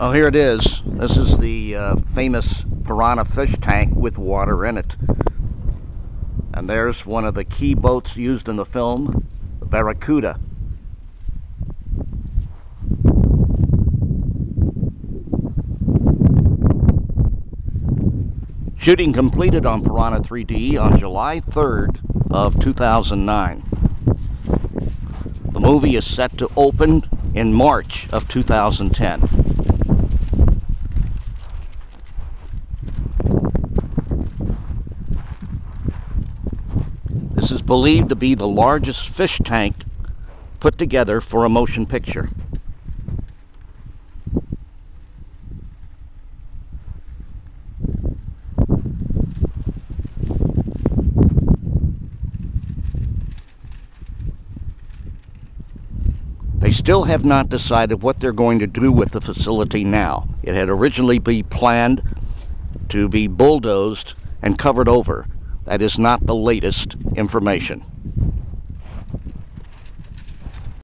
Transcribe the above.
Oh, here it is. This is the famous piranha fish tank with water in it. And there's one of the key boats used in the film, the Barracuda. Shooting completed on Piranha 3D on July 3rd of 2009. The movie is set to open in March of 2010. This is believed to be the largest fish tank put together for a motion picture. They still have not decided what they're going to do with the facility now. It had originally been planned to be bulldozed and covered over. That is not the latest information.